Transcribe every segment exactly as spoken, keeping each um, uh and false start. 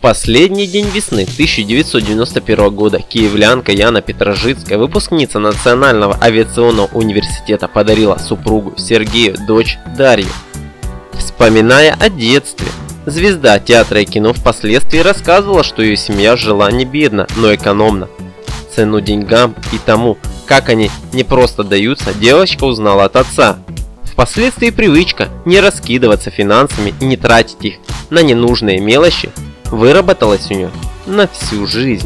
последний день весны тысяча девятьсот девяносто первого года киевлянка Яна Петрожицкая, выпускница Национального авиационного университета, подарила супругу Сергею дочь Дарью. Вспоминая о детстве, звезда театра и кино впоследствии рассказывала, что ее семья жила не бедно, но экономно. Цену деньгам и тому, как они не просто даются, девочка узнала от отца. Впоследствии привычка не раскидываться финансами и не тратить их на ненужные мелочи выработалась у нее на всю жизнь.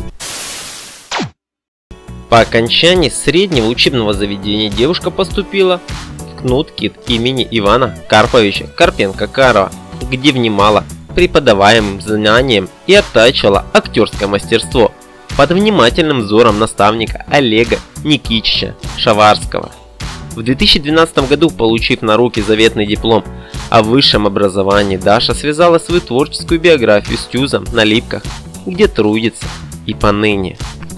По окончании среднего учебного заведения девушка поступила в КНУТ-КИТ имени Ивана Карповича Карпенко-Карова, где внимала преподаваемым знаниям и оттачивала актерское мастерство под внимательным взором наставника Олега Никитича Шаварского. В две тысячи двенадцатом году, получив на руки заветный диплом о высшем образовании, Даша связала свою творческую биографию с ТЮЗом на Липках, где трудится и поныне.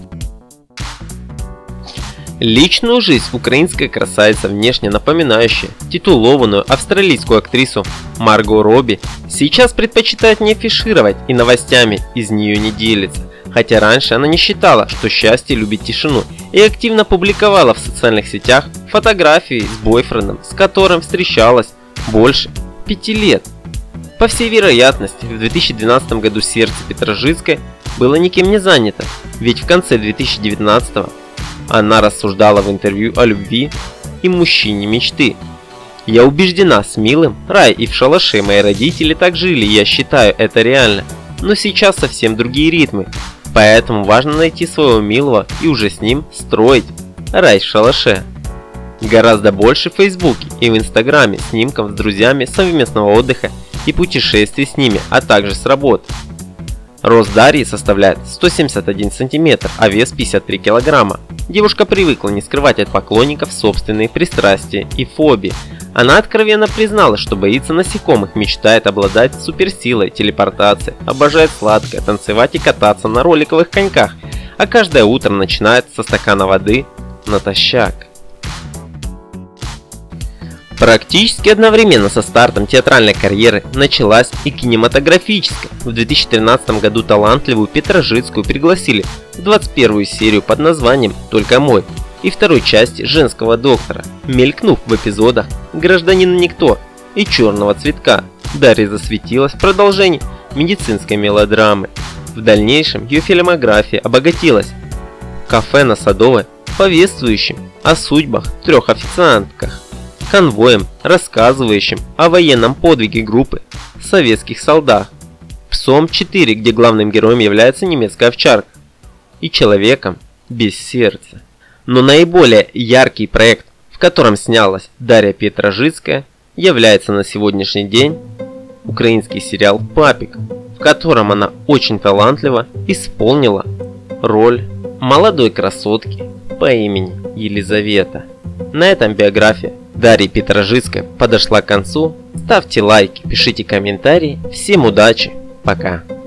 Личную жизнь украинской красавицы, внешне напоминающая титулованную австралийскую актрису Марго Робби, сейчас предпочитает не афишировать и новостями из нее не делится, хотя раньше она не считала, что счастье любит тишину, и активно публиковала в социальных сетях фотографии с бойфрендом, с которым встречалась больше пяти лет. По всей вероятности, в две тысячи двенадцатом году сердце Петрожицкой было никем не занято, ведь в конце две тысячи девятнадцатого она рассуждала в интервью о любви и мужчине мечты. «Я убеждена, с милым рай и в шалаше мои родители так жили, я считаю это реально, но сейчас совсем другие ритмы, поэтому важно найти своего милого и уже с ним строить рай в шалаше». Гораздо больше в Фейсбуке и в Инстаграме снимков с друзьями совместного отдыха и путешествий с ними, а также с работы. Рост Дарьи составляет сто семьдесят один сантиметр, а вес пятьдесят три килограмма. Девушка привыкла не скрывать от поклонников собственные пристрастия и фобии. Она откровенно призналась, что боится насекомых, мечтает обладать суперсилой, телепортацией, обожает сладкое, танцевать и кататься на роликовых коньках, а каждое утро начинает со стакана воды натощак. Практически одновременно со стартом театральной карьеры началась и кинематографическая. В две тысячи тринадцатом году талантливую Петрожицкую пригласили в двадцать первую серию под названием «Только мой» и второй части «Женского доктора», мелькнув в эпизодах «Гражданина Никто» и «Черного цветка». Дарья засветилась в продолжении медицинской мелодрамы. В дальнейшем ее фильмография обогатилась «Кафе на Садовой», повествующим о судьбах трех официантках, «Конвоем», рассказывающим о военном подвиге группы советских солдат, «Псом четыре», где главным героем является немецкая овчарка, и «Человеком без сердца». Но наиболее яркий проект, в котором снялась Дарья Петрожицкая, является на сегодняшний день украинский сериал «Папик», в котором она очень талантливо исполнила роль молодой красотки по имени Елизавета. На этом биография Дарьи Петрожицкой подошла к концу. Ставьте лайки, пишите комментарии. Всем удачи, пока!